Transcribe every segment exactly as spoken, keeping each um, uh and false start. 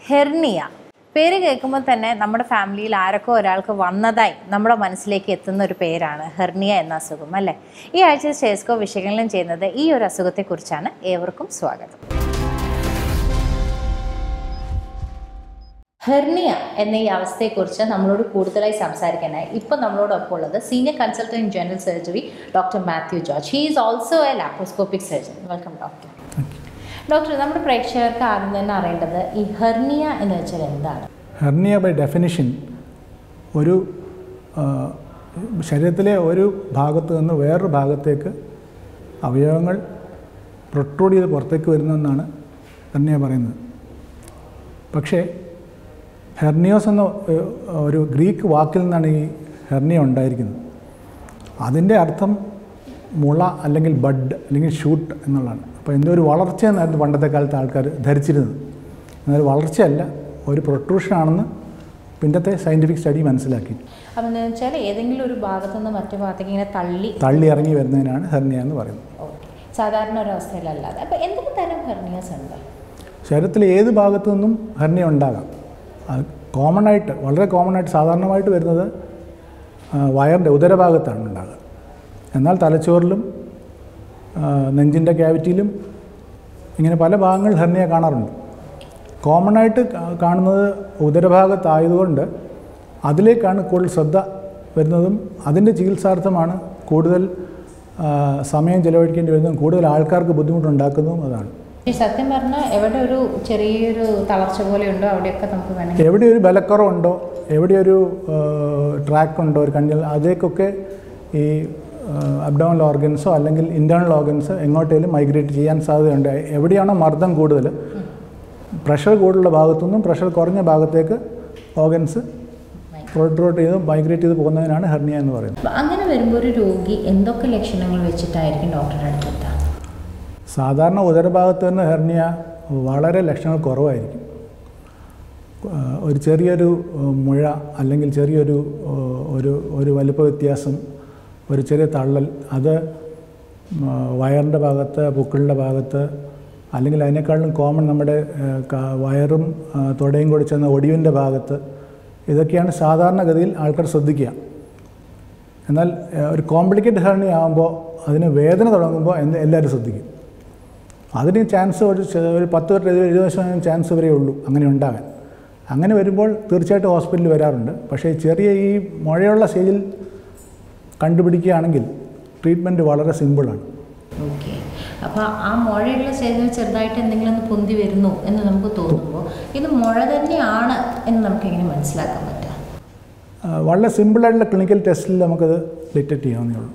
Hernia പേര് കേൾക്കുമ്പോൾ തന്നെ നമ്മുടെ ഫാമിലിയിൽ ആരൊക്കെ ഒരാൾക്ക് വന്നതായി നമ്മുടെ മനസ്സിലേക്ക് എത്തുന്ന ഒരു പേരാണ് ഹെർണിയ എന്ന അസുഖം അല്ലേ. ഈ ആഴ്ച സ്റ്റെതസ്കോപ്പ് വിശകലനം ചെയ്യുന്നത് ഈ ഒരു അസുഖത്തെക്കുറിച്ചാണ്. ഏവർക്കും സ്വാഗതം. ഹെർണിയ എന്ന ഈ അവസ്ഥയെക്കുറിച്ച് നമ്മളോട് കൂടുതലായി സംസാരിക്കാനായി ഇപ്പോൾ നമ്മളോടൊപ്പം ഉള്ളത് senior consultant in general surgery doctor Mathew George. He is also a laparoscopic surgeon. Welcome doctor. Doctor, നമ്മുടെ പ്രേക്ഷകർക്ക് ആദ്യം തന്നെ അറിയേണ്ടത് ഈ ഹെർണിയ എന്ന് വെച്ചാൽ എന്താണ്? ഹെർണിയ ബൈ ഡെഫിനിഷൻ ഒരു ശരീരത്തിലെ ഒരു ഭാഗത്ത് നിന്ന് വേറൊരു ഭാഗത്തേക്ക് അവയവങ്ങൾ പ്രൊട്രൂഡ് ചെയ്ത് പുറത്തേക്ക് വരുന്നതെന്നാണ് ഹെർണിയ പറയുന്നത്. പക്ഷേ ഹെർണിയോസ് എന്ന ഒരു ഗ്രീക്ക് വാക്കിൽ നിന്നാണ് ഈ ഹെർണിയ ഉണ്ടായിരിക്കുന്നത്. അതിൻ്റെ അർത്ഥം മുള അല്ലെങ്കിൽ ബഡ് അല്ലെങ്കിൽ ഷൂട്ട് എന്നുള്ളതാണ്. അപ്പോൾ എന്തോ ഒരു വളർച്ചയെന്നായിരുന്നു പണ്ടത്തെ കാലത്ത് ആൾക്കാർ ധരിച്ചിരുന്നത്. എന്നാൽ വളർച്ചയല്ല, ഒരു പ്രൊട്രൂഷനാണെന്ന് പിന്നത്തെ സയൻറ്റിഫിക് സ്റ്റഡി മനസ്സിലാക്കി. അപ്പോൾ എന്താ വെച്ചാൽ ഏതെങ്കിലും ഒരു ഭാഗത്തു നിന്ന് മറ്റു ഭാഗത്തേക്ക് ഇങ്ങനെ തള്ളി തള്ളി ഇറങ്ങി വരുന്നതിനാണ് ഹെർണിയ എന്ന് പറയുന്നത്. ഓക്കെ, സാധാരണ ഒരു അവസ്ഥയിലല്ലാതെ. അപ്പോൾ എന്തൊക്കെ തരം ഹെർണിയാസ് ഉണ്ട്? ശരീരത്തിലെ ഏത് ഭാഗത്തു നിന്നും ഹെർണിയ ഉണ്ടാകാം. അത് കോമൺ ആയിട്ട് വളരെ കോമൺ ആയിട്ട് സാധാരണമായിട്ട് വരുന്നത് വയറിൻ്റെ ഉദരഭാഗത്താണ് ഉണ്ടാകുക. എന്നാൽ തലച്ചോറിലും നെഞ്ചിൻ്റെ ക്യാവിറ്റിയിലും ഇങ്ങനെ പല ഭാഗങ്ങളിൽ ഹെർണിയ കാണാറുണ്ട്. കോമൺ ആയിട്ട് കാണുന്നത് ഉദരഭാഗത്തായതുകൊണ്ട് അതിലേക്കാണ് കൂടുതൽ ശ്രദ്ധ വരുന്നതും അതിൻ്റെ ചികിത്സാർത്ഥമാണ് കൂടുതൽ സമയം ചിലവഴിക്കേണ്ടി വരുന്നതും കൂടുതൽ ആൾക്കാർക്ക് ബുദ്ധിമുട്ടുണ്ടാക്കുന്നതും അതാണ്. ഈ സത്യം പറഞ്ഞാൽ എവിടെ ഒരു ചെറിയൊരു തളർച്ച പോലെ ഉണ്ടോ അവിടെയൊക്കെ നമുക്ക് വേണമെങ്കിൽ എവിടെ ഒരു ബലക്കുറവുണ്ടോ, എവിടെ ഒരു ട്രാക്ക് ഉണ്ടോ, ഒരു കണ്ണിൽ, അതേക്കൊക്കെ ഈ അബ്ഡോമിനൽ ഓർഗൻസോ അല്ലെങ്കിൽ ഇൻറ്റേർണൽ ഓർഗൻസ് എങ്ങോട്ടേലും മൈഗ്രേറ്റ് ചെയ്യാൻ സാധ്യതയുണ്ട്. എവിടെയാണോ മർദ്ദം കൂടുതൽ, പ്രഷർ കൂടുതലുള്ള ഭാഗത്തുനിന്നും പ്രഷർ കുറഞ്ഞ ഭാഗത്തേക്ക് ഓർഗൻസ് പ്രൊട്രൂഡ് ചെയ്ത് മൈഗ്രേറ്റ് ചെയ്ത് പോകുന്നതിനാണ് ഹെർണിയ എന്ന് പറയുന്നത്. അങ്ങനെ വരുമ്പോൾ ഒരു രോഗി എന്തൊക്കെ ലക്ഷണങ്ങൾ വെച്ചിട്ടായിരിക്കും ഡോക്ടറുടെ അടുത്തെത്തുക? സാധാരണ ഉദരഭാഗത്ത് നിന്ന് ഹെർണിയ വളരെ ലക്ഷണങ്ങൾ കുറവായിരിക്കും. ഒരു ചെറിയൊരു മുഴ അല്ലെങ്കിൽ ചെറിയൊരു ഒരു ഒരു വലുപ്പ വ്യത്യാസം, ഒരു ചെറിയ തള്ളൽ, അത് വയറിൻ്റെ ഭാഗത്ത്, പൊക്കിളിൻ്റെ ഭാഗത്ത്, അല്ലെങ്കിൽ അതിനേക്കാളും കോമൺ നമ്മുടെ വയറും തുടയും കൂടി ചെന്ന ഒടിവിൻ്റെ ഭാഗത്ത്, ഇതൊക്കെയാണ് സാധാരണഗതിയിൽ ആൾക്കാർ ശ്രദ്ധിക്കുക. എന്നാൽ ഒരു കോംപ്ലിക്കേറ്റഡ് ഹെർണിയ ആകുമ്പോൾ അതിന് വേദന തുടങ്ങുമ്പോൾ എന്ത് എല്ലാവരും ശ്രദ്ധിക്കും. അതിന് ചാൻസ് ഒരു ഒരു പത്ത് തൊട്ട് ഇരുപത് ശതമാനം ചാൻസ് വരെ ഉള്ളൂ അങ്ങനെ ഉണ്ടാകാൻ. അങ്ങനെ വരുമ്പോൾ തീർച്ചയായിട്ടും ഹോസ്പിറ്റലിൽ വരാറുണ്ട്. പക്ഷേ ചെറിയ ഈ മുഴയുള്ള സ്റ്റേജിൽ കണ്ടുപിടിക്കുകയാണെങ്കിൽ ട്രീറ്റ്മെൻറ്റ് വളരെ സിമ്പിളാണ്. ഓക്കെ, അപ്പോൾ ആ മുഴയുള്ള സ്റ്റേജിൽ ചെറുതായിട്ട് എന്തെങ്കിലും ഒന്ന് പൊന്തി വരുന്നു എന്ന് നമുക്ക് തോന്നുമ്പോൾ ഇത് മുഴ തന്നെയാണ് എന്ന് നമുക്കെങ്ങനെ മനസ്സിലാക്കാൻ പറ്റുക? വളരെ സിമ്പിളായിട്ടുള്ള ക്ലിനിക്കൽ ടെസ്റ്റിൽ നമുക്കത് ഡിറ്റക്റ്റ് ചെയ്യാവുന്നേ ഉള്ളൂ.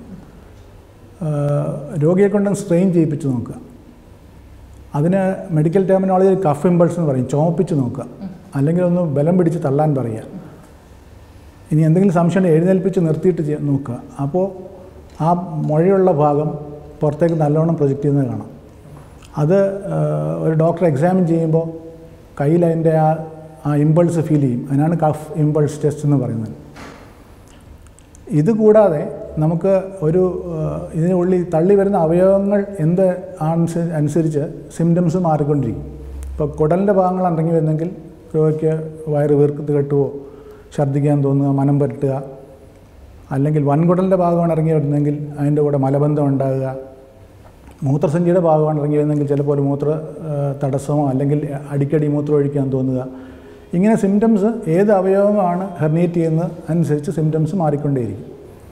രോഗിയെ കൊണ്ടൊന്ന് സ്ട്രെയിൻ ചെയ്യിപ്പിച്ച് നോക്കുക. അതിന് മെഡിക്കൽ ടെർമിനോളജിയിൽ കഫ് ഇമ്പൾസ് എന്ന് പറയും. ചോപ്പിച്ച് നോക്കുക, അല്ലെങ്കിൽ ഒന്ന് ബലം പിടിച്ച് തള്ളാൻ പറയുക. ഇനി എന്തെങ്കിലും സംശയം എഴുന്നേൽപ്പിച്ച് നിർത്തിയിട്ട് നോക്കുക. അപ്പോൾ ആ മുഴയുള്ള ഭാഗം പുറത്തേക്ക് നല്ലോണം പ്രൊജക്റ്റ് ചെയ്യുന്നത് കാണാം. അത് ഒരു ഡോക്ടർ എക്സാമിൻ ചെയ്യുമ്പോൾ കയ്യിൽ അതിൻ്റെ ആ ആ ഇമ്പൾസ് ഫീൽ ചെയ്യും. അതിനാണ് കഫ് ഇമ്പൾസ് ടെസ്റ്റ് എന്ന് പറയുന്നത്. ഇതുകൂടാതെ നമുക്ക് ഒരു ഇതിനുള്ളിൽ തള്ളി വരുന്ന അവയവങ്ങൾ എന്ത് അനുസരിച്ച് സിംറ്റംസ് മാറിക്കൊണ്ടിരിക്കും. ഇപ്പോൾ കുടലിൻ്റെ ഭാഗങ്ങൾ ഇറങ്ങി വരുന്നെങ്കിൽ രോഗിക്ക് വയറ് വീർത്ത് കെട്ടുകയോ, ഛർദ്ദിക്കാൻ തോന്നുക, മനം പുരട്ടുക, അല്ലെങ്കിൽ വൻകുടലിൻ്റെ ഭാഗമാണ് ഇറങ്ങി വരുന്നതെങ്കിൽ അതിൻ്റെ കൂടെ മലബന്ധം ഉണ്ടാകുക, മൂത്രസഞ്ചിയുടെ ഭാഗമാണ് ഇറങ്ങി വരുന്നതെങ്കിൽ ചിലപ്പോൾ മൂത്ര തടസ്സമോ അല്ലെങ്കിൽ അടിക്കടി മൂത്രം ഒഴിക്കാൻ തോന്നുക. ഇങ്ങനെ സിംറ്റംസ് ഏത് അവയവമാണ് ഹെർണിയേറ്റ് ചെയ്യുന്നത് അനുസരിച്ച് സിംറ്റംസ് മാറിക്കൊണ്ടേയിരിക്കും.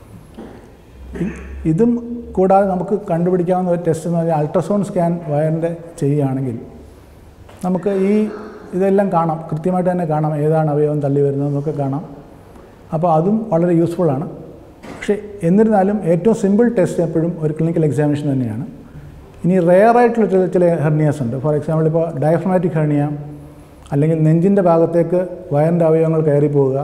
ഇതും കൂടാതെ നമുക്ക് കണ്ടുപിടിക്കാവുന്ന ഒരു ടെസ്റ്റ് എന്ന് പറഞ്ഞാൽ അൾട്രാസൗണ്ട് സ്കാൻ വയറിൻ്റെ ചെയ്യുകയാണെങ്കിൽ നമുക്ക് ഈ ഇതെല്ലാം കാണാം, കൃത്യമായിട്ട് തന്നെ കാണാം ഏതാണ് അവയവം തള്ളി വരുന്നതെന്നൊക്കെ കാണാം. അപ്പോൾ അതും വളരെ യൂസ്ഫുള്ളാണ്. പക്ഷേ എന്നിരുന്നാലും ഏറ്റവും സിമ്പിൾ ടെസ്റ്റ് എപ്പോഴും ഒരു ക്ലിനിക്കൽ എക്സാമിനേഷൻ തന്നെയാണ്. ഇനി റെയറായിട്ടുള്ള ചില ചില ഹെർണിയാസ് ഉണ്ട്. ഫോർ എക്സാമ്പിൾ ഇപ്പോൾ ഡയഫ്രമാറ്റിക് ഹെർണിയ, അല്ലെങ്കിൽ നെഞ്ചിൻ്റെ ഭാഗത്തേക്ക് വയറിൻ്റെ അവയവങ്ങൾ കയറി പോവുക,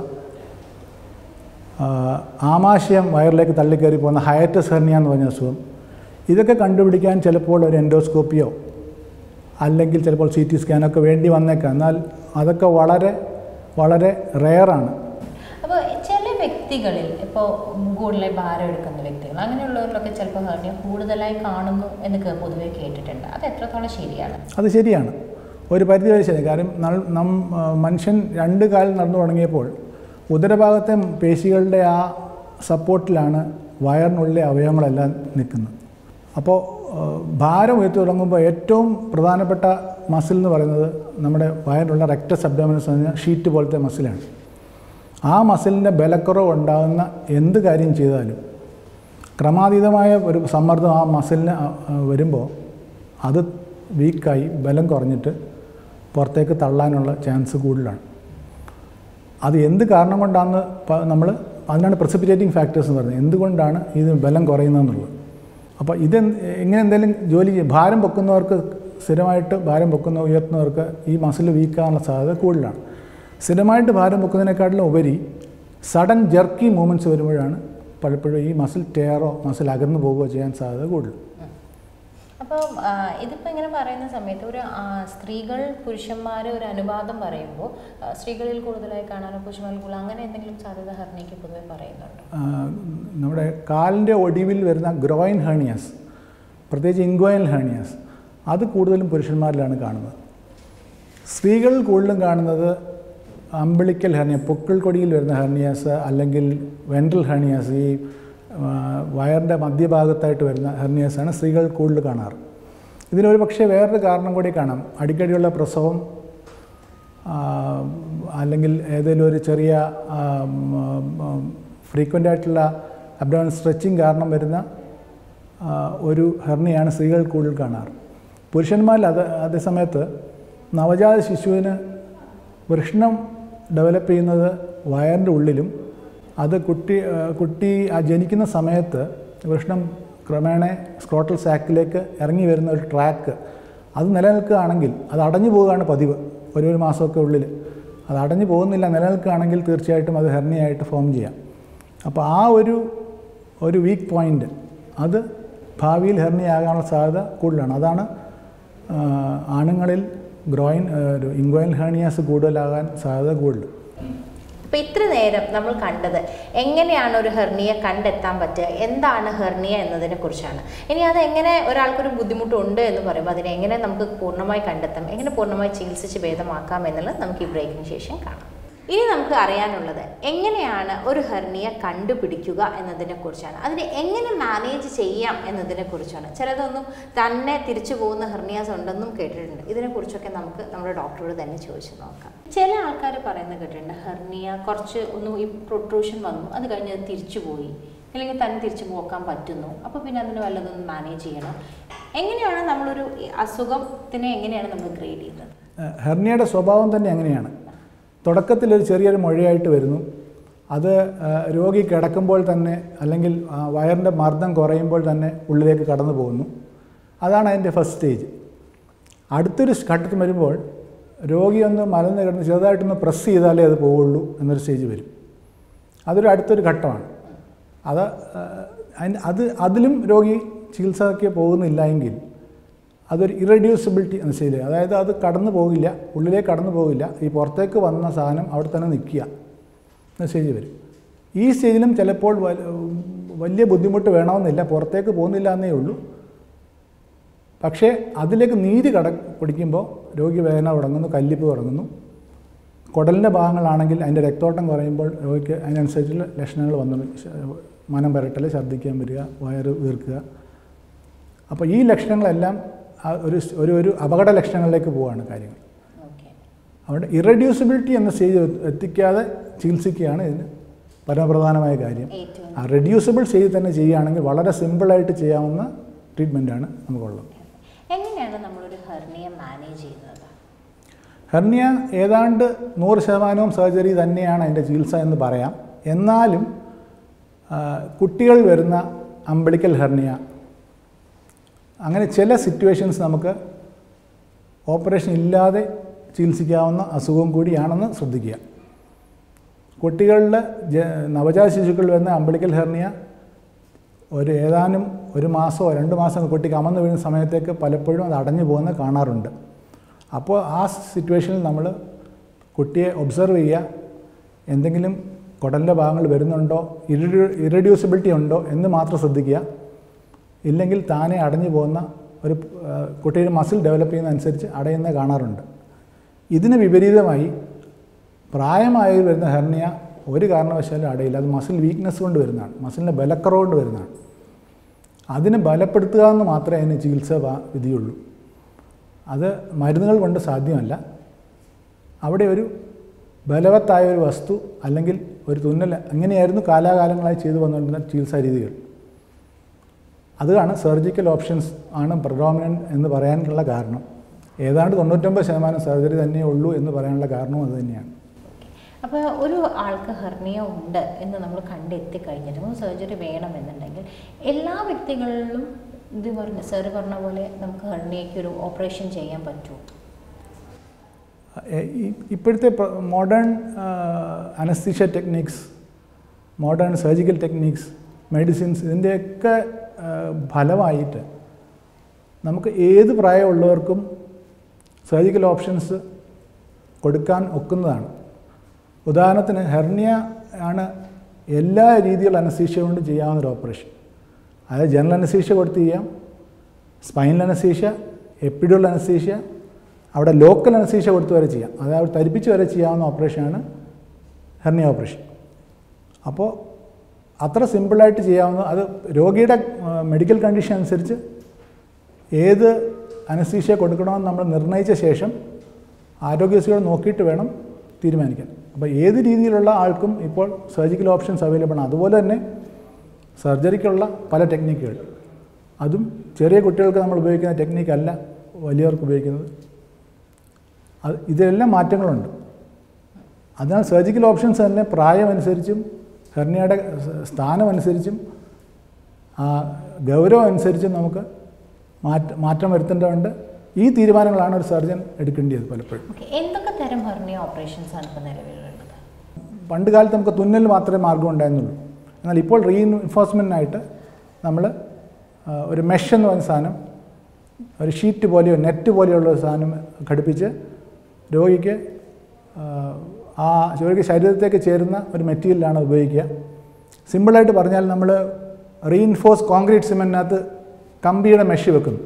ആമാശയം വയറിലേക്ക് തള്ളിക്കയറി പോകുന്ന ഹയറ്റസ് ഹെർണിയ എന്ന് പറഞ്ഞ അസുഖം. ഇതൊക്കെ കണ്ടുപിടിക്കാൻ ചിലപ്പോൾ ഒരു എൻഡോസ്കോപ്പിയോ അല്ലെങ്കിൽ ചിലപ്പോൾ സി ടി സ്കാനൊക്കെ വേണ്ടി വന്നേക്കാം. എന്നാൽ അതൊക്കെ വളരെ വളരെ റെയറാണ്. അപ്പോൾ ചില വ്യക്തികളിൽ ഇപ്പോൾ കൂടുതലായി ഭാരം എടുക്കുന്ന വ്യക്തികൾ അങ്ങനെയുള്ളവരിലൊക്കെ ചിലപ്പോൾ ഹെർണിയ കൂടുതലായി കാണുന്നു എന്ന് പൊതുവെ കേട്ടിട്ടുണ്ട്. അത് എത്രത്തോളം ശരിയാണ്? അത് ശരിയാണ്. ഒരു പരിധി വരെ ശരി. കാരണം നം മനുഷ്യൻ രണ്ട് കാലിൽ നടന്നു തുടങ്ങിയപ്പോൾ ഉദരഭാഗത്തെ പേശികളുടെ ആ സപ്പോർട്ടിലാണ് വയറിനുള്ളിലെ അവയവങ്ങളെല്ലാം നിൽക്കുന്നത്. അപ്പോൾ ഭാരം ഉയർത്തി തുടങ്ങുമ്പോൾ ഏറ്റവും പ്രധാനപ്പെട്ട മസിൽ എന്ന് പറയുന്നത് നമ്മുടെ വയറിനുള്ള റെക്ടസ് അബ്ഡോമിനസ് എന്ന് പറഞ്ഞാൽ ഷീറ്റ് പോലത്തെ മസിലാണ്. ആ മസിലിൻ്റെ ബലക്കുറവ് ഉണ്ടാകുന്ന എന്ത് കാര്യം ചെയ്താലും ക്രമാതീതമായ ഒരു സമ്മർദ്ദം ആ മസിലിന് വരുമ്പോൾ അത് വീക്കായി ബലം കുറഞ്ഞിട്ട് പുറത്തേക്ക് തള്ളാനുള്ള ചാൻസ് കൂടുതലാണ്. അത് എന്ത് കാരണം കൊണ്ടാണെന്ന് നമ്മൾ അതിനാണ് പ്രസിപ്പിറ്റേറ്റിംഗ് ഫാക്ടേഴ്സ് എന്ന് പറയുന്നത്. എന്തുകൊണ്ടാണ് ഇത് ബലം കുറയുന്നതെന്നുള്ളത്. അപ്പോൾ ഇത് ഇങ്ങനെ എന്തെങ്കിലും ജോലി ചെയ്യും ഭാരം പൊക്കുന്നവർക്ക് സ്ഥിരമായിട്ട് ഭാരം പൊക്കുന്ന ഉയർത്തുന്നവർക്ക് ഈ മസിൽ വീക്കാനുള്ള സാധ്യത കൂടുതലാണ്. സ്ഥിരമായിട്ട് ഭാരം പൊക്കുന്നതിനേക്കാട്ടിലും ഉപരി സഡൻ ജർക്കി മൂവ്മെൻറ്റ്സ് വരുമ്പോഴാണ് പലപ്പോഴും ഈ മസിൽ ടയറോ മസിൽ അകന്നു പോകുകയോ ചെയ്യാൻ സാധ്യത കൂടുതൽ. അപ്പോൾ ഇതിപ്പോൾ ഇങ്ങനെ പറയുന്ന സമയത്ത് ഒരു സ്ത്രീകൾ പുരുഷന്മാർ ഒരു അനുപാതം പറയുമ്പോൾ സ്ത്രീകളിൽ കൂടുതലായി കാണാനോ പുരുഷന്മാരിൽ കൂടുതൽ അങ്ങനെ എന്തെങ്കിലും സാധ്യത ഹെർണിയയ്ക്ക് പൊതുവെ പറയുന്നുണ്ടോ? നമ്മുടെ കാലിൻ്റെ ഒടിവിൽ വരുന്ന ഗ്രോയിൻ ഹെർണിയാസ്, പ്രത്യേകിച്ച് ഇൻഗ്വൈനൽ ഹെർണിയാസ്, അത് കൂടുതലും പുരുഷന്മാരിലാണ് കാണുന്നത്. സ്ത്രീകളിൽ കൂടുതലും കാണുന്നത് അംബിളിക്കൽ ഹെർണിയ, പൊക്കിൾ കൊടിയിൽ വരുന്ന ഹെർണിയാസ് അല്ലെങ്കിൽ വെൻട്രൽ ഹെർണിയാസ്, ഈ വയറിൻ്റെ മധ്യഭാഗത്തായിട്ട് വരുന്ന ഹെർണിയാസാണ് സ്ത്രീകൾ കൂടുതൽ കാണാറ്. ഇതിനൊരു പക്ഷേ വേറൊരു കാരണം കൂടി കാണാം. അടിക്കടിയുള്ള പ്രസവം അല്ലെങ്കിൽ ഏതെങ്കിലും ഒരു ചെറിയ ഫ്രീക്വൻ്റ് ആയിട്ടുള്ള അബ്ഡോമിനൽ സ്ട്രെച്ചിങ് കാരണം വരുന്ന ഒരു ഹെർണിയാണ് സ്ത്രീകൾ കൂടുതൽ കാണാറ്. പുരുഷന്മാരിൽ അത് അതേസമയത്ത് നവജാത ശിശുവിന് വൃഷ്ണം ഡെവലപ്പ് ചെയ്യുന്നത് വയറിൻ്റെ ഉള്ളിലും അത് കുട്ടി കുട്ടി ജനിക്കുന്ന സമയത്ത് വൃഷ്ണം ക്രമേണ സ്ക്രോട്ടൽ സാക്കിലേക്ക് ഇറങ്ങി വരുന്ന ഒരു ട്രാക്ക് അത് നിലനിൽക്കുകയാണെങ്കിൽ അത് അടഞ്ഞു പോവുകയാണ് പതിവ്. ഒരു ഒരു മാസമൊക്കെ ഉള്ളിൽ അത് അടഞ്ഞു പോകുന്നില്ല, നിലനിൽക്കുകയാണെങ്കിൽ തീർച്ചയായിട്ടും അത് ഹെർണിയായിട്ട് ഫോം ചെയ്യാം. അപ്പോൾ ആ ഒരു ഒരു വീക്ക് പോയിൻ്റ് അത് ഭാവിയിൽ ഹെർണിയാകാനുള്ള സാധ്യത കൂടുതലാണ്. അതാണ് ആണുങ്ങളിൽ ഗ്രോയിൻ ഒരു ഇൻഗ്വൈനൽ ഹെർണിയാസ് കൂടുതലാകാൻ സാധ്യത കൂടുതൽ. അപ്പോൾ ഇത്ര നേരം നമ്മൾ കണ്ടത് എങ്ങനെയാണ് ഒരു ഹെർണിയ കണ്ടെത്താൻ പറ്റുക, എന്താണ് ഹെർണിയ എന്നതിനെ കുറിച്ചാണ്. ഇനി അത് എങ്ങനെ ഒരാൾക്കൊരു ബുദ്ധിമുട്ടുണ്ട് എന്ന് പറയുമ്പോൾ അതിനെ എങ്ങനെ നമുക്ക് പൂർണ്ണമായി കണ്ടെത്താം, എങ്ങനെ പൂർണ്ണമായി ചികിത്സിച്ച് ഭേദമാക്കാം എന്നുള്ളത് നമുക്ക് ഈ ബ്രേക്കിന് ശേഷം കാണാം. ഇനി നമുക്ക് അറിയാനുള്ളത് എങ്ങനെയാണ് ഒരു ഹെർണിയ കണ്ടുപിടിക്കുക എന്നതിനെ കുറിച്ചാണ്. അതിനെ എങ്ങനെ മാനേജ് ചെയ്യാം എന്നതിനെ കുറിച്ചാണ്. ചിലതൊന്നും തന്നെ തിരിച്ചു പോകുന്ന ഹെർണിയാസ് ഉണ്ടെന്നും കേട്ടിട്ടുണ്ട്. ഇതിനെക്കുറിച്ചൊക്കെ നമുക്ക് നമ്മുടെ ഡോക്ടറോട് തന്നെ ചോദിച്ചു നോക്കാം. ചില ആൾക്കാർ പറയുന്നത് കേട്ടിട്ടുണ്ട്, ഹെർണിയ കുറച്ച് ഒന്ന് ഈ പ്രൊട്രൂഷൻ വന്നു, അത് കഴിഞ്ഞ് അത് തിരിച്ചു പോയി, അല്ലെങ്കിൽ തന്നെ തിരിച്ചു പോക്കാൻ പറ്റുന്നു, അപ്പോൾ പിന്നെ അതിന് വല്ലതൊന്നും മാനേജ് ചെയ്യണം. എങ്ങനെയാണ് നമ്മളൊരു അസുഖത്തിനെ എങ്ങനെയാണ് നമ്മൾ ഗ്രേഡ് ചെയ്യുന്നത്? ഹെർണിയയുടെ സ്വഭാവം തന്നെ എങ്ങനെയാണ്? തുടക്കത്തിലൊരു ചെറിയൊരു മുഴയായിട്ട് വരുന്നു, അത് രോഗി കിടക്കുമ്പോൾ തന്നെ അല്ലെങ്കിൽ വയറിൻ്റെ മർദ്ദം കുറയുമ്പോൾ തന്നെ ഉള്ളിലേക്ക് കടന്നു പോകുന്നു. അതാണ് അതിൻ്റെ ഫസ്റ്റ് സ്റ്റേജ്. അടുത്തൊരു ഘട്ടത്തിൽ വരുമ്പോൾ രോഗി ഒന്ന് മലന്ന് കിടന്ന് ചെറുതായിട്ടൊന്ന് പ്രസ് ചെയ്താലേ അത് പോവുള്ളൂ എന്നൊരു സ്റ്റേജ് വരും. അതൊരു അടുത്തൊരു ഘട്ടമാണ്. അത് അത് അതിലും രോഗി ചികിത്സയ്ക്ക് പോകുന്നില്ല എങ്കിൽ അതൊരു ഇറഡ്യൂസിബിലിറ്റി എന്ന സ്റ്റേജ്. അതായത് അത് കടന്നു പോകില്ല, ഉള്ളിലേക്ക് കടന്നു പോകില്ല, ഈ പുറത്തേക്ക് വന്ന സാധനം അവിടെ തന്നെ നിൽക്കുക എന്ന സ്റ്റേജ് വരും. ഈ സ്റ്റേജിലും ചിലപ്പോൾ വലിയ ബുദ്ധിമുട്ട് വേണമെന്നില്ല, പുറത്തേക്ക് പോകുന്നില്ല എന്നേ ഉള്ളൂ. പക്ഷേ അതിലേക്ക് നീര് കട പിടിക്കുമ്പോൾ രോഗി വേദന തുടങ്ങുന്നു, കല്ലിപ്പ് തുടങ്ങുന്നു. കുടലിൻ്റെ ഭാഗങ്ങളാണെങ്കിൽ അതിൻ്റെ രക്തോട്ടം കുറയുമ്പോൾ രോഗിക്ക് അതിനനുസരിച്ചുള്ള ലക്ഷണങ്ങൾ വന്നു, മനം പരട്ടൽ, ഛർദ്ദിക്കാൻ വരിക, വയറ് വീർക്കുക. അപ്പോൾ ഈ ലക്ഷണങ്ങളെല്ലാം ഒരു ഒരു ഒരു അപകട ലക്ഷണങ്ങളിലേക്ക് പോവുകയാണ് കാര്യങ്ങൾ. അവിടെ ഇറഡ്യൂസിബിലിറ്റി എന്ന സ്റ്റേജ് എത്തിക്കാതെ ചികിത്സിക്കുകയാണ് ഇതിന് പരമപ്രധാനമായ കാര്യം. ആ റെഡ്യൂസിബിൾ സ്റ്റേജ് തന്നെ ചെയ്യുകയാണെങ്കിൽ വളരെ സിമ്പിളായിട്ട് ചെയ്യാവുന്ന ട്രീറ്റ്മെൻറ്റാണ് നമുക്കുള്ളത്. എങ്ങനെയാണ് നമ്മളൊരു ഹെർണിയ മാനേജ് ചെയ്യുന്നത്? ഹെർണിയ ഏതാണ്ട് നൂറ് ശതമാനവും സർജറി തന്നെയാണ് അതിൻ്റെ ചികിത്സ എന്ന് പറയാം. എന്നാലും കുട്ടികൾ വരുന്ന അംബിളിക്കൽ ഹെർണിയ, അങ്ങനെ ചില സിറ്റുവേഷൻസ് നമുക്ക് ഓപ്പറേഷൻ ഇല്ലാതെ ചികിത്സിക്കാവുന്ന അസുഖം കൂടിയാണെന്ന് ശ്രദ്ധിക്കുക. കുട്ടികളിൽ നവജാത ശിശുക്കളിൽ വരുന്ന അംബിളിക്കൽ ഹെർണിയ ഒരു ഏതാനും ഒരു മാസമോ രണ്ട് മാസം കുട്ടിക്ക് അമർന്നു വീഴുന്ന സമയത്തേക്ക് പലപ്പോഴും അത് അടഞ്ഞു പോകുന്ന കാണാറുണ്ട്. അപ്പോൾ ആ സിറ്റുവേഷനിൽ നമ്മൾ കുട്ടിയെ ഒബ്സർവ് ചെയ്യുക, എന്തെങ്കിലും കുടലിൻ്റെ ഭാഗങ്ങൾ വരുന്നുണ്ടോ, ഇറഡ്യൂ ഇറഡ്യൂസിബിലിറ്റി ഉണ്ടോ എന്ന് മാത്രം ശ്രദ്ധിക്കുക. ഇല്ലെങ്കിൽ താനെ അടഞ്ഞു പോകുന്ന ഒരു കുട്ടിയുടെ മസിൽ ഡെവലപ്പ് ചെയ്യുന്നതനുസരിച്ച് അടയുന്ന കാണാറുണ്ട്. ഇതിന് വിപരീതമായി പ്രായമായി വരുന്ന ഹെർണിയ ഒരു കാരണവശാലും അടയില്ല. അത് മസിൽ വീക്ക്നെസ് കൊണ്ട് വരുന്നതാണ്, മസിലിൻ്റെ ബലക്കുറവ് കൊണ്ട് വരുന്നതാണ്. അതിനെ ബലപ്പെടുത്തുക എന്ന് മാത്രമേ അതിന് ചികിത്സ വിധിയുള്ളൂ. അത് മരുന്നുകൾ കൊണ്ട് സാധ്യമല്ല. അവിടെ ഒരു ബലവത്തായ ഒരു വസ്തു അല്ലെങ്കിൽ ഒരു തുന്നൽ, അങ്ങനെയായിരുന്നു കാലാകാലങ്ങളായി ചെയ്തു വന്നുകൊണ്ടിരുന്ന ചികിത്സാ രീതികൾ. അതാണ് സർജിക്കൽ ഓപ്ഷൻസ് ആണ് പ്രഡോമിനൻ്റ് എന്ന് പറയാനുള്ള കാരണം. ഏതാണ്ട് തൊണ്ണൂറ്റൊമ്പത് ശതമാനം സർജറി തന്നെ ഉള്ളൂ എന്ന് പറയാനുള്ള കാരണവും അത് തന്നെയാണ്. അപ്പോൾ ഒരു ആൾക്ക് ഹെർണിയ ഉണ്ട് എന്ന് നമ്മൾ കണ്ടെത്തി കഴിഞ്ഞിട്ട് സർജറി വേണമെന്നുണ്ടെങ്കിൽ എല്ലാ വ്യക്തികളിലും ഇത് പറഞ്ഞ സാർ പറഞ്ഞ പോലെ നമുക്ക് ഹെർണിയയ്ക്ക് ഒരു ഓപ്പറേഷൻ ചെയ്യാൻ പറ്റുമോ? ഇപ്പോഴത്തെ modern anaesthesia techniques, modern surgical techniques, medicines, ഇതിൻ്റെയൊക്കെ ഫലമായിട്ട് നമുക്ക് ഏത് പ്രായമുള്ളവർക്കും സർജിക്കൽ ഓപ്ഷൻസ് കൊടുക്കാൻ ഒക്കുന്നതാണ്. ഉദാഹരണത്തിന് ഹെർണിയ ആണ് എല്ലാ രീതിയിലുള്ള അനസ്തീഷ്യ കൊണ്ട് ചെയ്യാവുന്നൊരു ഓപ്പറേഷൻ. അതായത് ജനറൽ അനസ്തീഷ്യ കൊടുത്ത് ചെയ്യാം, സ്പൈനൽ അനസ്തീഷ്യ, എപ്പിഡ്യൂറൽ അനസ്തീഷ്യ, അവിടെ ലോക്കൽ അനസ്തീഷ്യ കൊടുത്ത് വരെ ചെയ്യാം. അതായത് തരിപ്പിച്ച് വരെ ചെയ്യാവുന്ന ഓപ്പറേഷനാണ് ഹെർണിയ ഓപ്പറേഷൻ. അപ്പോൾ അത്ര സിമ്പിളായിട്ട് ചെയ്യാവുന്ന, അത് രോഗിയുടെ മെഡിക്കൽ കണ്ടീഷൻ അനുസരിച്ച് ഏത് അനസ്തീഷ്യ കൊടുക്കണമെന്ന് നമ്മൾ നിർണ്ണയിച്ച ശേഷം ആരോഗ്യസ്ഥയോട് നോക്കിയിട്ട് വേണം തീരുമാനിക്കാൻ. അപ്പോൾ ഏത് രീതിയിലുള്ള ആൾക്കും ഇപ്പോൾ സർജിക്കൽ ഓപ്ഷൻസ് അവൈലബിൾ ആണ്. അതുപോലെ തന്നെ സർജറിക്കുള്ള പല ടെക്നിക്കുകൾ, അതും ചെറിയ കുട്ടികൾക്ക് നമ്മൾ ഉപയോഗിക്കുന്ന ടെക്നിക്കല്ല വലിയവർക്ക് ഉപയോഗിക്കുന്നത്. അത് ഇതിലെല്ലാം മാറ്റങ്ങളുണ്ട്. അതിനാൽ സർജിക്കൽ ഓപ്ഷൻസ് തന്നെ പ്രായമനുസരിച്ചും ഹെർണിയയുടെ സ്ഥാനമനുസരിച്ചും ഗൗരവം അനുസരിച്ചും നമുക്ക് മാറ്റ മാറ്റം വരുത്തേണ്ടതുണ്ട്. ഈ തീരുമാനങ്ങളാണ് ഒരു സർജൻ എടുക്കേണ്ടത് പലപ്പോഴും. എന്തൊക്കെ തരം ഹെർണിയ ഓപ്പറേഷൻസ് ആണ് ഇപ്പോൾ നിലവിലുള്ളത്? പണ്ട് കാലത്ത് നമുക്ക് തുന്നൽ മാത്രമേ മാർഗം ഉണ്ടായിരുന്നുള്ളൂ. എന്നാൽ ഇപ്പോൾ റീഇൻഫോഴ്സ്മെൻറ്റിനായിട്ട് നമ്മൾ ഒരു മെഷ് എന്ന് പറയുന്ന സാധനം, ഒരു ഷീറ്റ് പോലെയോ നെറ്റ് പോലെയുള്ള ഒരു സാധനം ഘടിപ്പിച്ച് രോഗിക്ക് ആ രോഗിക്ക് ശരീരത്തേക്ക് ചേരുന്ന ഒരു മെറ്റീരിയലാണ് ഉപയോഗിക്കുക. സിമ്പിളായിട്ട് പറഞ്ഞാൽ നമ്മൾ റീഇൻഫോഴ്സ് കോൺക്രീറ്റ് സിമെൻറ്റിനകത്ത് കമ്പിയുടെ മെഷ് വെക്കുന്നു.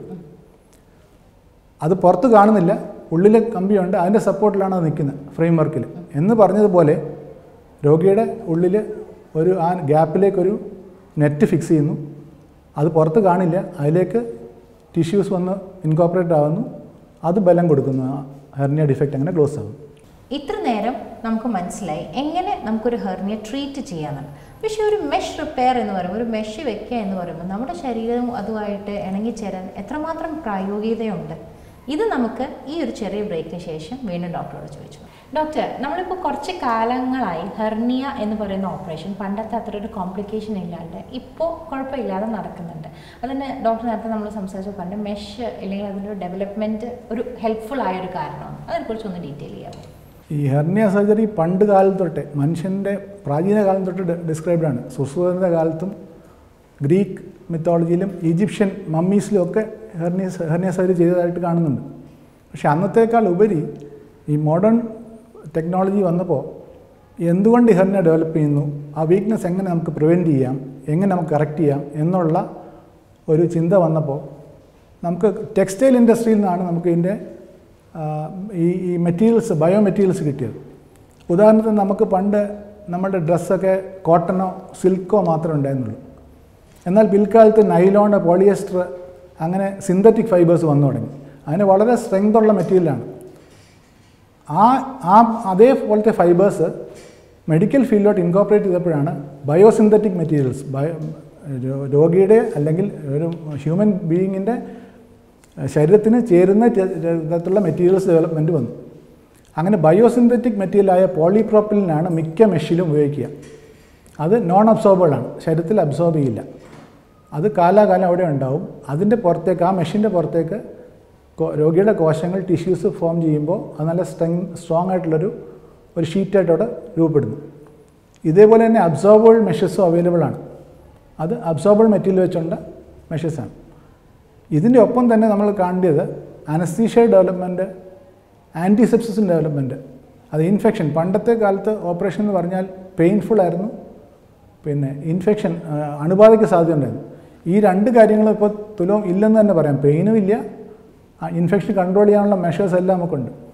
അത് പുറത്ത് കാണുന്നില്ല, ഉള്ളിൽ കമ്പിയുണ്ട്, അതിൻ്റെ സപ്പോർട്ടിലാണ് അത് നിൽക്കുന്നത് ഫ്രെയിം വർക്കിൽ. എന്ന് പറഞ്ഞതുപോലെ രോഗിയുടെ ഉള്ളിൽ ഒരു ആ ഗ്യാപ്പിലേക്കൊരു നെറ്റ് ഫിക്സ് ചെയ്യുന്നു. അത് പുറത്ത് കാണില്ല, അതിലേക്ക് ടിഷ്യൂസ് വന്ന് ഇൻകോപ്പറേറ്റ് ആവുന്നു, അത് ബലം കൊടുക്കുന്നു, ഹെർണിയ ഡിഫക്റ്റ് അങ്ങനെ ക്ലോസ് ആകും. ഇത്ര നേരം നമുക്ക് മനസ്സിലായി എങ്ങനെ നമുക്കൊരു ഹെർണിയ ട്രീറ്റ് ചെയ്യാമെന്നാണ്. പക്ഷേ ഒരു മെഷ് റിപ്പയർ എന്ന് പറയുമ്പോൾ, ഒരു മെഷ് വെക്കുക എന്ന് പറയുമ്പോൾ നമ്മുടെ ശരീരം അതുമായിട്ട് ഇണങ്ങിച്ചേരാൻ എത്രമാത്രം പ്രായോഗികതയുണ്ട്, ഇത് നമുക്ക് ഈ ഒരു ചെറിയ ബ്രേക്കിന് ശേഷം വീണ്ടും ഡോക്ടറോട് ചോദിച്ചു. ഡോക്ടർ, നമ്മളിപ്പോൾ കുറച്ച് കാലങ്ങളായി ഹെർണിയ എന്ന് പറയുന്ന ഓപ്പറേഷൻ പണ്ടത്തെ അത്ര ഒരു കോംപ്ലിക്കേഷൻ ഇല്ലാണ്ട് ഇപ്പോൾ കുഴപ്പമില്ലാതെ നടക്കുന്നുണ്ട്. അതിന് ഡോക്ടർ നേരത്തെ നമ്മൾ സംസാരിച്ചു പണ്ട് മെഷ് അല്ലെങ്കിൽ അതിൻ്റെ ഒരു ഡെവലപ്മെൻറ്റ് ഒരു ഹെൽപ്ഫുൾ ആയൊരു കാരണമാണ്. അതിനെക്കുറിച്ച് ഒന്ന് ഡീറ്റെയിൽ ചെയ്യാമോ? ഈ ഹെർണിയ സർജറി പണ്ട് കാലം തൊട്ടേ, മനുഷ്യൻ്റെ പ്രാചീന കാലം തൊട്ട് ഡിസ്ക്രൈബ്ഡ് ആണ്. സുശ്രുതൻ്റെ കാലത്തും ഗ്രീക്ക് മിത്തോളജിയിലും ഈജിപ്ഷ്യൻ മമ്മീസിലും ഒക്കെ ഹെർണിയ ഹെർണിയ സർജറി ചെയ്തതായിട്ട് കാണുന്നുണ്ട്. പക്ഷേ അന്നത്തേക്കാൾ ഉപരി ഈ മോഡേൺ ടെക്നോളജി വന്നപ്പോൾ എന്തുകൊണ്ട് ഹെർണിയ ഡെവലപ്പ് ചെയ്യുന്നു, ആ വീക്ക്നെസ് എങ്ങനെ നമുക്ക് പ്രിവെൻറ്റ് ചെയ്യാം, എങ്ങനെ നമുക്ക് കറക്റ്റ് ചെയ്യാം എന്നുള്ള ഒരു ചിന്ത വന്നപ്പോൾ നമുക്ക് ടെക്സ്റ്റൈൽ ഇൻഡസ്ട്രിയിൽ നിന്നാണ് നമുക്ക് ഇതിൻ്റെ ഈ ഈ മെറ്റീരിയൽസ്, ബയോ മെറ്റീരിയൽസ് കിട്ടിയത്. ഉദാഹരണത്തിന് നമുക്ക് പണ്ട് നമ്മുടെ ഡ്രസ്സൊക്കെ കോട്ടണോ സിൽക്കോ മാത്രമേ ഉണ്ടായിരുന്നുള്ളൂ. എന്നാൽ പിൽക്കാലത്ത് നൈലോൺ, പോളിയസ്റ്റർ അങ്ങനെ സിന്തറ്റിക് ഫൈബേഴ്സ് വന്നു തുടങ്ങി. അതിന് വളരെ സ്ട്രെങ്ത് ഉള്ള മെറ്റീരിയലാണ്. ആ ആ അതേപോലത്തെ ഫൈബേഴ്സ് മെഡിക്കൽ ഫീൽഡിലോട്ട് ഇൻകോപ്പറേറ്റ് ചെയ്തപ്പോഴാണ് ബയോസിന്തറ്റിക് മെറ്റീരിയൽസ്, ബയോ രോഗിയുടെ അല്ലെങ്കിൽ ഒരു ഹ്യൂമൻ ബീയിങ്ങിൻ്റെ ശരീരത്തിന് ചേരുന്ന തരത്തിലുള്ള മെറ്റീരിയൽസ് ഡെവലപ്മെൻറ്റ് വന്നു. അങ്ങനെ ബയോസിന്തറ്റിക് മെറ്റീരിയലായ പോളിപ്രോപ്പിലിനാണ് മിക്ക മെഷിലും ഉപയോഗിക്കുക. അത് നോൺ അബ്സോർബിളാണ്, ശരീരത്തിൽ അബ്സോർബ് ചെയ്യില്ല. അത് കാലാകാലം അവിടെ ഉണ്ടാവും. അതിൻ്റെ പുറത്തേക്ക്, ആ മെഷീൻ്റെ പുറത്തേക്ക് രോഗിയുടെ കോശങ്ങൾ, ടിഷ്യൂസ് ഫോം ചെയ്യുമ്പോൾ അത് നല്ല സ്ട്രെങ് സ്ട്രോങ് ആയിട്ടുള്ളൊരു ഒരു ഷീറ്റായിട്ട് അവിടെ രൂപപ്പെടുന്നു. ഇതേപോലെ തന്നെ അബ്സോർബിൾ മെഷസും അവൈലബിൾ ആണ്. അത് അബ്സോർബിൾ മെറ്റീരിയൽ വെച്ചുകൊണ്ട് മെഷസാണ്. ഇതിൻ്റെ ഒപ്പം തന്നെ നമ്മൾ കാണേണ്ടത് അനസ്തീഷ്യ ഡെവലപ്മെൻറ്റ്, ആൻറ്റിസെപ്സിസിൻ്റെ ഡെവലപ്മെൻറ്റ്, അത് ഇൻഫെക്ഷൻ. പണ്ടത്തെ കാലത്ത് ഓപ്പറേഷൻ എന്ന് പറഞ്ഞാൽ പെയിൻഫുൾ ആയിരുന്നു, പിന്നെ ഇൻഫെക്ഷൻ, അണുബാധയ്ക്ക് സാധ്യത ഉണ്ടായിരുന്നു. ഈ രണ്ട് കാര്യങ്ങളും ഇപ്പോൾ തുലവും ഇല്ലെന്ന് തന്നെ പറയാം. പെയിനും ഇല്ല, ഇൻഫെക്ഷൻ കൺട്രോൾ ചെയ്യാനുള്ള മെഷേഴ്സ് എല്ലാം നമുക്കുണ്ട്.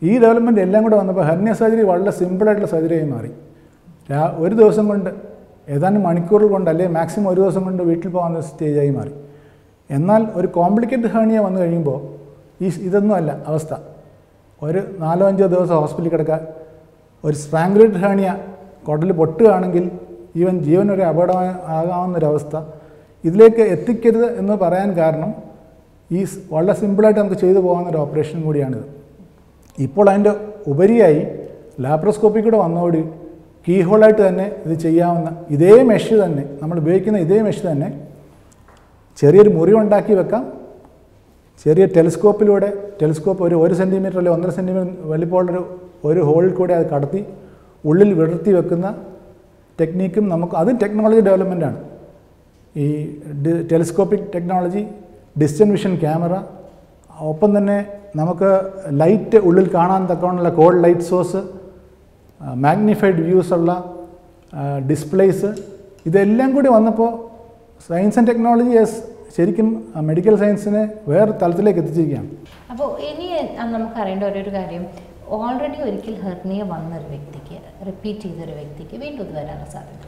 ഈ ഡെവലപ്മെൻറ്റ് എല്ലാം കൂടെ വന്നപ്പോൾ ഹെർണിയ സർജറി വളരെ സിമ്പിളായിട്ടുള്ള സർജറിയായി മാറി. ഒരു ദിവസം കൊണ്ട് ഏതാനും മണിക്കൂറുകൾ കൊണ്ട് അല്ലെങ്കിൽ മാക്സിമം ഒരു ദിവസം കൊണ്ട് വീട്ടിൽ പോകാവുന്ന സ്റ്റേജായി മാറി. എന്നാൽ ഒരു കോംപ്ലിക്കേറ്റഡ് ഹെർണിയ വന്നു കഴിയുമ്പോൾ ഈ ഇതൊന്നും അല്ല അവസ്ഥ. ഒരു നാലോ അഞ്ചോ ദിവസം ഹോസ്പിറ്റലിൽ കിടക്കുക. ഒരു സ്ട്രാങ്കുലേറ്റഡ് ഹെർണിയ കുടൽ പൊട്ടുകയാണെങ്കിൽ ഈവൻ ജീവൻ ഒരു അപകടമായി ആകാവുന്നൊരവസ്ഥ. ഇതിലേക്ക് എത്തിക്കരുത് എന്ന് പറയാൻ കാരണം ഈ വളരെ സിമ്പിളായിട്ട് നമുക്ക് ചെയ്തു പോകാവുന്നൊരു ഓപ്പറേഷൻ കൂടിയാണിത്. ഇപ്പോൾ അതിൻ്റെ ഉപരിയായി ലാപ്രോസ്കോപ്പി കൂടെ വന്നതോടെ കീ ഹോളായിട്ട് തന്നെ ഇത് ചെയ്യാവുന്ന ഇതേ മെഷ് തന്നെ നമ്മൾ ഉപയോഗിക്കുന്ന ഇതേ മെഷ് തന്നെ ചെറിയൊരു മുറിവുണ്ടാക്കി വെക്കാം. ചെറിയ ടെലിസ്കോപ്പിലൂടെ ടെലിസ്കോപ്പ് ഒരു ഒരു സെൻറ്റിമീറ്റർ അല്ലെങ്കിൽ ഒന്നര സെൻറ്റിമീറ്റർ വലിപ്പമുള്ളൊരു ഒരു ഹോളിൽ കൂടെ അത് കടത്തി ഉള്ളിൽ വിടർത്തി വെക്കുന്ന ടെക്നീക്കും നമുക്ക് അതും ടെക്നോളജി ഡെവലപ്മെൻറ്റാണ്. ഈ telescopic technology, distance vision camera, ഒപ്പം തന്നെ നമുക്ക് ലൈറ്റ് ഉള്ളിൽ കാണാൻ തക്കവണ്ണമുള്ള cold light source, magnified views ഉള്ള ഡിസ്പ്ലേസ്, ഇതെല്ലാം കൂടി വന്നപ്പോൾ സയൻസ് ആൻഡ് ടെക്നോളജി എസ് ശരിക്കും മെഡിക്കൽ സയൻസിനെ വേറെ തലത്തിലേക്ക് എത്തിച്ചിരിക്കുകയാണ്. അപ്പോൾ ഇനി നമുക്ക് അറിയേണ്ട ഒരു കാര്യം, ഓൾറെഡി ഒരിക്കൽ ഹെർണിയ വന്നൊരു വ്യക്തിക്ക് റിപ്പീറ്റ് ചെയ്തൊരു വ്യക്തിക്ക് വീണ്ടും ഇത് വരാനുള്ള സാധ്യത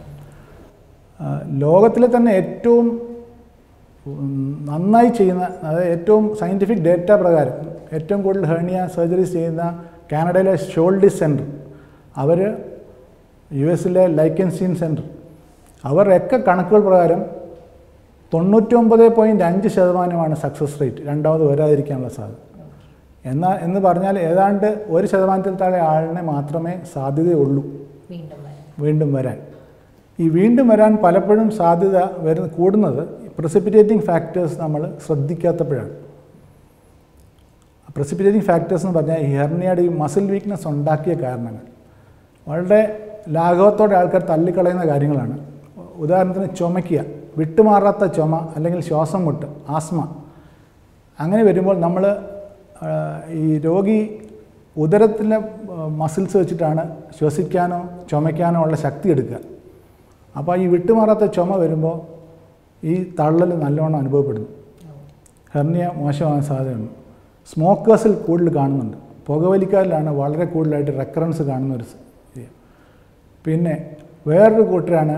ലോകത്തിലെ തന്നെ ഏറ്റവും നന്നായി ചെയ്യുന്ന, അതായത് ഏറ്റവും സയൻറ്റിഫിക് ഡേറ്റ പ്രകാരം ഏറ്റവും കൂടുതൽ ഹെർണിയ സർജറീസ് ചെയ്യുന്ന കാനഡയിലെ ഷോൾഡിസ് സെൻറ്റർ, അവർ യു എസിലെ ലൈക്കൻസ്റ്റീൻ സെൻറ്റർ, അവരുടെയൊക്കെ കണക്കുകൾ പ്രകാരം തൊണ്ണൂറ്റൊമ്പത് പോയിൻറ്റ് അഞ്ച് ശതമാനമാണ് സക്സസ് റേറ്റ് രണ്ടാമത് വരാതിരിക്കാനുള്ള സാധ്യത. എന്നാൽ എന്ന് പറഞ്ഞാൽ ഏതാണ്ട് ഒരു ശതമാനത്തിൽ താഴെ ആളിനെ മാത്രമേ സാധ്യതയുള്ളൂ വീണ്ടും വരാൻ. ഈ വീണ്ടും വരാൻ പലപ്പോഴും സാധ്യത വരുന്ന കൂടുന്നത് പ്രസിപ്പിറ്റേറ്റിംഗ് ഫാക്ടേഴ്സ് നമ്മൾ ശ്രദ്ധിക്കാത്തപ്പോഴാണ്. പ്രസിപ്പിറ്റേറ്റിംഗ് ഫാക്ടേഴ്സ് എന്ന് പറഞ്ഞാൽ ഈ ഹെർണിയയുടെ ഈ മസിൽ വീക്ക്നെസ് ഉണ്ടാക്കിയ കാരണങ്ങൾ വളരെ ലാഘവത്തോടെ ആൾക്കാർ തള്ളിക്കളയുന്ന കാര്യങ്ങളാണ്. ഉദാഹരണത്തിന് ചുമയ്ക്കുക, വിട്ടുമാറാത്ത ചുമ അല്ലെങ്കിൽ ശ്വാസം മുട്ട്, ആസ്മ, അങ്ങനെ വരുമ്പോൾ നമ്മൾ ഈ രോഗി ഉദരത്തിലെ മസിൽസ് വെച്ചിട്ടാണ് ശ്വസിക്കാനോ ചുമയ്ക്കാനോ ഉള്ള ശക്തി എടുക്കുക. അപ്പോൾ ഈ വിട്ടുമാറാത്ത ചുമ വരുമ്പോൾ ഈ തള്ളൽ നല്ലോണം അനുഭവപ്പെടുന്നു, ഹെർണിയ മോശമാകാൻ സാധ്യതയുണ്ട്. സ്മോക്കേഴ്സിൽ കൂടുതൽ കാണുന്നുണ്ട്, പുകവലിക്കാരിലാണ് വളരെ കൂടുതലായിട്ട് റെക്കറൻസ് കാണുന്ന ഒരു ഇത്. പിന്നെ വേറൊരു കൂട്ടരാണ്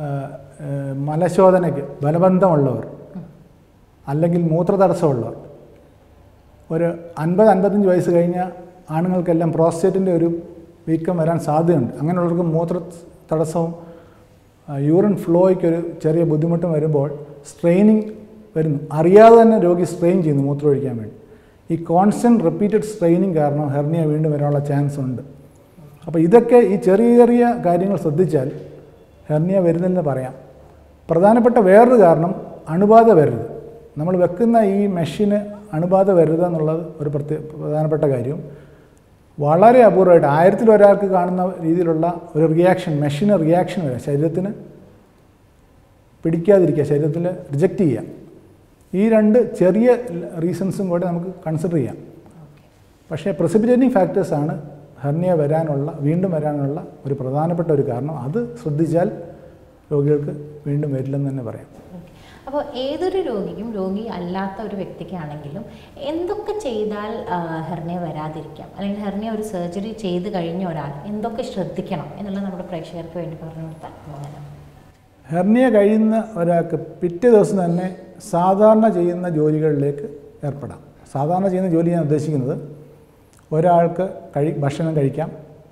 മലശോധനയ്ക്ക് ബലബന്ധമുള്ളവർ അല്ലെങ്കിൽ മൂത്രതടസ്സമുള്ളവർ. ഒരു അൻപത് അൻപത്തഞ്ച് വയസ്സ് കഴിഞ്ഞ ആണുങ്ങൾക്കെല്ലാം പ്രോസ്റ്റേറ്റിൻ്റെ ഒരു വീക്കം വരാൻ സാധ്യതയുണ്ട്. അങ്ങനെയുള്ളവർക്ക് മൂത്ര തടസ്സവും യൂറിൻ ഫ്ലോയ്ക്കൊരു ചെറിയ ബുദ്ധിമുട്ടും വരുമ്പോൾ സ്ട്രെയിനിങ് വരുന്നു, അറിയാതെ തന്നെ രോഗി സ്ട്രെയിൻ ചെയ്യുന്നു മൂത്രം ഒഴിക്കാൻ വേണ്ടി. ഈ കോൺസ്റ്റൻറ്റ് റിപ്പീറ്റഡ് സ്ട്രെയിനിങ് കാരണം ഹെർണിയ വീണ്ടും വരാനുള്ള ചാൻസ് ഉണ്ട്. അപ്പോൾ ഇതൊക്കെ ഈ ചെറിയ ചെറിയ കാര്യങ്ങൾ ശ്രദ്ധിച്ചാൽ ഹെർണിയ വരുന്നില്ലെന്ന് പറയാം. പ്രധാനപ്പെട്ട വേറൊരു കാരണം അണുബാധ വരരുത്. നമ്മൾ വെക്കുന്ന ഈ മെഷീന് അണുബാധ വരരുത് എന്നുള്ളത് ഒരു പ്രത്യേക പ്രധാനപ്പെട്ട കാര്യം. വളരെ അപൂർവമായിട്ട് ആയിരത്തിൽ ഒരാൾക്ക് കാണുന്ന രീതിയിലുള്ള ഒരു റിയാക്ഷൻ, മെഷീന് റിയാക്ഷൻ വരാം, ശരീരത്തിന് പിടിക്കാതിരിക്കുക, ശരീരത്തിൽ റിജക്റ്റ് ചെയ്യുക. ഈ രണ്ട് ചെറിയ റീസൺസും കൂടെ നമുക്ക് കൺസിഡർ ചെയ്യാം. പക്ഷേ പ്രസിപ്പിറ്റേറ്റിംഗ് ഫാക്ടേഴ്സാണ് ഹെർണിയ വരാനുള്ള വീണ്ടും വരാനുള്ള ഒരു പ്രധാനപ്പെട്ട ഒരു കാരണം. അത് ശ്രദ്ധിച്ചാൽ രോഗികൾക്ക് വീണ്ടും വരില്ലെന്ന് തന്നെ പറയാം. അപ്പോൾ ഏതൊരു രോഗിക്കും രോഗി അല്ലാത്ത ഒരു വ്യക്തിക്കാണെങ്കിലും എന്തൊക്കെ ചെയ്താൽ ഹെർണിയ വരാതിരിക്കാം, അല്ലെങ്കിൽ ഹെർണിയ ഒരു സർജറി ചെയ്ത് കഴിഞ്ഞ ഒരാൾ എന്തൊക്കെ ശ്രദ്ധിക്കണം എന്നുള്ളത് നമ്മുടെ പ്രേക്ഷകർക്ക് വേണ്ടി പറഞ്ഞു കൊടുത്താൽ അങ്ങനെ. ഹെർണിയ കഴിയുന്ന ഒരാൾക്ക് പിറ്റേ ദിവസം തന്നെ സാധാരണ ചെയ്യുന്ന ജോലികളിലേക്ക് ഏർപ്പെടാം. സാധാരണ ചെയ്യുന്ന ജോലി ഞാൻ ഉദ്ദേശിക്കുന്നത് ഒരാൾക്ക് കഴി ഭക്ഷണം കഴിക്കാം,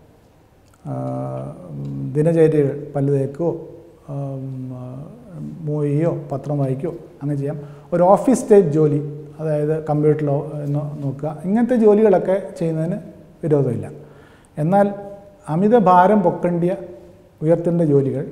ദിനചര്യകൾ പല്ല് തേക്കുകയോ മൂവിയോ പത്രം വായിക്കുകയോ അങ്ങനെ ചെയ്യാം. ഒരു ഓഫീസ് ടൈപ്പ് ജോലി, അതായത് കമ്പ്യൂട്ടറിലോ നോക്കുക, ഇങ്ങനത്തെ ജോലികളൊക്കെ ചെയ്യുന്നതിന് വിരോധമില്ല. എന്നാൽ അമിത ഭാരം പൊക്കേണ്ടിയ ഉയർത്തേണ്ട ജോലികൾ,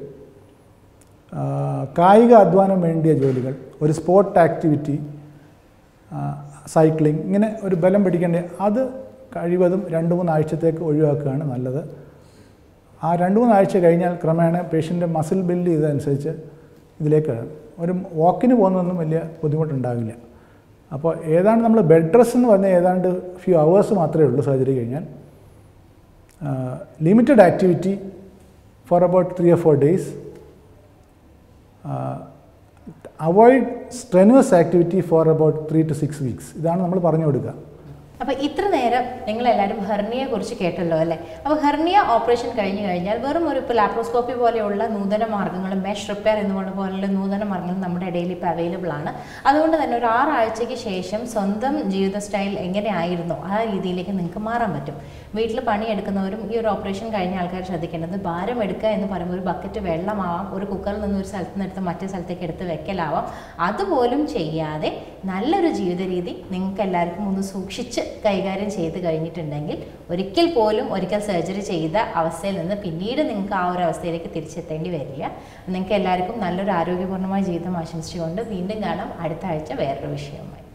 കായിക അധ്വാനം വേണ്ടിയ ജോലികൾ, ഒരു സ്പോർട്ട് ആക്ടിവിറ്റി, സൈക്ലിംഗ്, ഇങ്ങനെ ഒരു ബലം പിടിക്കേണ്ട അത് കഴിവതും രണ്ട് മൂന്നാഴ്ചത്തേക്ക് ഒഴിവാക്കുകയാണ് നല്ലത്. ആ രണ്ട് മൂന്നാഴ്ച കഴിഞ്ഞാൽ ക്രമേണ പേഷ്യൻ്റെ മസിൽ ബിൽഡ് ചെയ്തതനുസരിച്ച് ഇതിലേക്ക് ഒരു വാക്കിന് പോകുന്നതൊന്നും വലിയ ബുദ്ധിമുട്ടുണ്ടാവില്ല. അപ്പോൾ ഏതാണ്ട് നമ്മൾ ബെഡ് റെസ്റ്റ് എന്ന് പറഞ്ഞാൽ ഏതാണ്ട് ഫ്യൂ അവേഴ്സ് മാത്രമേ ഉള്ളൂ സർജറി കഴിഞ്ഞാൽ. Limited activity for about three or four days. Avoid strenuous activity for about three to six weeks. ഇതാണ് നമ്മൾ പറഞ്ഞു കൊടുക്കുക. അപ്പോൾ ഇത്ര നേരം നിങ്ങളെല്ലാവരും ഹെർണിയെക്കുറിച്ച് കേട്ടല്ലോ അല്ലേ? അപ്പോൾ ഹെർണിയ ഓപ്പറേഷൻ കഴിഞ്ഞ് കഴിഞ്ഞാൽ വെറും ഒരു ഇപ്പോൾ ലാപ്രോസ്കോപ്പി പോലെയുള്ള നൂതന മാർഗ്ഗങ്ങളും മെഷ് റിപ്പയർ എന്നുള്ള പോലുള്ള നൂതന മാർഗ്ഗങ്ങളും നമ്മുടെ ഇടയിൽ ഇപ്പോൾ അവൈലബിൾ ആണ്. അതുകൊണ്ട് തന്നെ ഒരു ആറാഴ്ചയ്ക്ക് ശേഷം സ്വന്തം ജീവിത സ്റ്റൈൽ എങ്ങനെയായിരുന്നോ ആ രീതിയിലേക്ക് നിങ്ങൾക്ക് മാറാൻ പറ്റും. വീട്ടിൽ പണിയെടുക്കുന്നവരും ഈ ഒരു ഓപ്പറേഷൻ കഴിഞ്ഞ ആൾക്കാർ ശ്രദ്ധിക്കേണ്ടത് ഭാരം എടുക്കുക എന്ന് പറയുമ്പോൾ ഒരു ബക്കറ്റ് വെള്ളമാവാം, ഒരു കുക്കറിൽ നിന്ന് ഒരു സ്ഥലത്ത് നിന്ന് എടുത്ത് മറ്റേ സ്ഥലത്തേക്ക് എടുത്ത് വെക്കലാവാം. അതുപോലും ചെയ്യാതെ നല്ലൊരു ജീവിത രീതി നിങ്ങൾക്ക് എല്ലാവർക്കും ഒന്ന് സൂക്ഷിച്ച് കൈകാര്യം ചെയ്ത് കഴിഞ്ഞിട്ടുണ്ടെങ്കിൽ ഒരിക്കൽ പോലും ഒരിക്കൽ സർജറി ചെയ്ത അവസ്ഥയിൽ നിന്ന് പിന്നീട് നിങ്ങൾക്ക് ആ ഒരു അവസ്ഥയിലേക്ക് തിരിച്ചെത്തേണ്ടി വരില്ല. നിങ്ങൾക്ക് എല്ലാവർക്കും നല്ലൊരു ആരോഗ്യപൂർണ്ണമായ ജീവിതം ആശംസിച്ചുകൊണ്ട് വീണ്ടും കാണാം അടുത്ത ആഴ്ച വേറൊരു വിഷയവുമായി.